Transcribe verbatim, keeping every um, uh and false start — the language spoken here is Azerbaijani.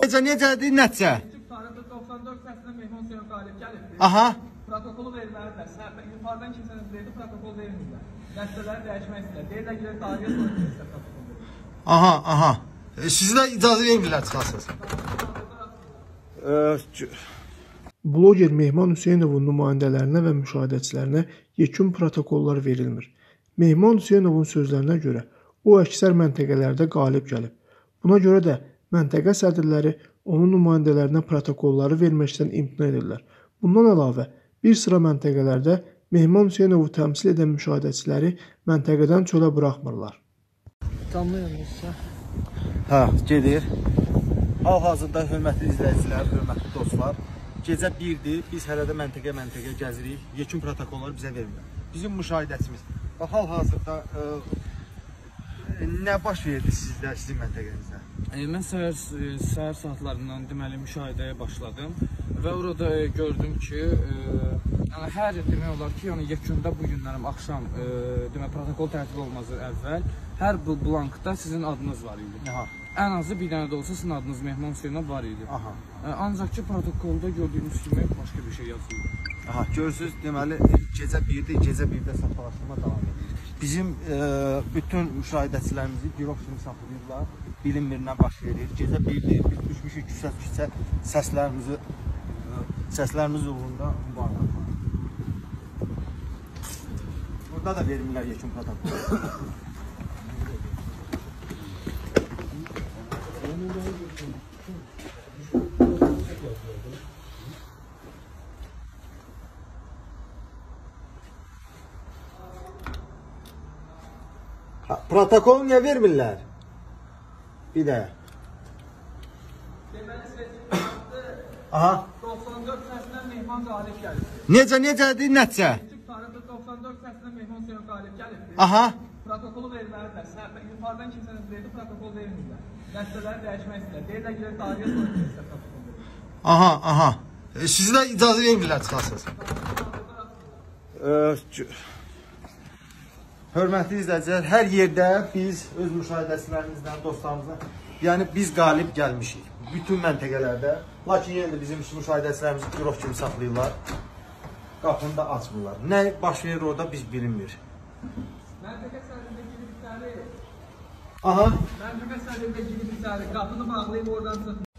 Necə, necədir, nəticə? Tarixdə doxsan dörd səslə Mehman Hüseynov qalib gəlibdir. Aha. Protokolu verilməlidir. Yuxarıdan kimsəniz verdi, protokol verilmirlər. Nəticələri dəyişmək istəyir. Deyirlər ki, tariyə sonra kimsə protokol verir. Aha, aha. E, sizə icazə vermirlər çıxasınız. Bloger Mehman Hüseynovun nümayəndələrinə və müşahidəçilərinə yekun protokollar verilmir. Mehman Hüseynovun sözlərinə görə o əksər məntəqələrdə qalib gəlib. Buna görə də məntəqə sədrləri onun nümayəndələrinə protokolları verməkdən imtina edirlər. Bundan əlavə, bir sıra məntəqələrdə Mehman Hüseynovu təmsil edən müşahidəçiləri məntəqədən çölə buraxmırlar. Canlıyırmışsa. Hə, gedir. Hal-hazırda hörmətli izləyicilər, hörmətli dostlar, gecə birdir, biz hələ də məntəqə-məntəqə gəzirik, yekun protokolları bizə vermirlər. Bizim müşahidəçimiz, hal-hazırda nə baş verdi sizdə, sizin məntəqənizdə? E, mən səhər, səhər saatlarından deməli müşahidəyə başladım və orada e, gördüm ki, e, yəni, hər demək olar ki, yəni yekunda bu günlərim axşam e, demək protokol tərtib olmazdan əvvəl hər bu blankda sizin adınız var idi. Aha. Ən azı bir dənə də olsa sizin adınız Mehman Hüseynov var idi. Aha. E, ancaq ki protokolda gördüyünüz kimi başqa bir şey yazılır. Aha, görürsünüz, deməli gecə birdə, gecə birdə saxtalaşdırma davam edir. Bizim e, bütün müşahidəçilərimizi girov kimi saxlayırlar, bilinmirlə baş verir. Gecə birdir, biz düşmüşük küçə-küçə səslərimizi, e, səslərimiz uğrunda mübarizə var. Burada da verilmirlər yekun protokol. Protokol niyə vermirlər? Bir də. Deməli, seçimdə Aha. doxsan dörd səslə Mehman qalib gəlibdir. Necə, necədir, nəticə? Tarixdə doxsan dörd səslə Mehman Hüseynov qalib gəlibdir. Aha. Protokolu verilməlidir. Yuxarıdan kimsəniz verdi, protokol verilmirlər. Nəticələri dəyişmək istəyir. Deyirlər ki, tariyə sonra kimsə protokol verir. Aha, aha. E, sizə icazə vermirlər çıxasınız. Hörmətli izləyicilər, hər yerdə biz öz müşahidəçilərimizlə, dostlarımızla, yəni biz qalib gəlmişik. Bütün məntəqələrdə. Lakin yenə də bizim müşahidəçilərimizi girov kimi saxlayırlar. Qapını da açmırlar. Nə baş verir orada biz bilinmir. Məntəqə sədrindəki bir tane Aha. Məntəqə sədrindəki bir tane qapını bağlayıb oradan çıxmır.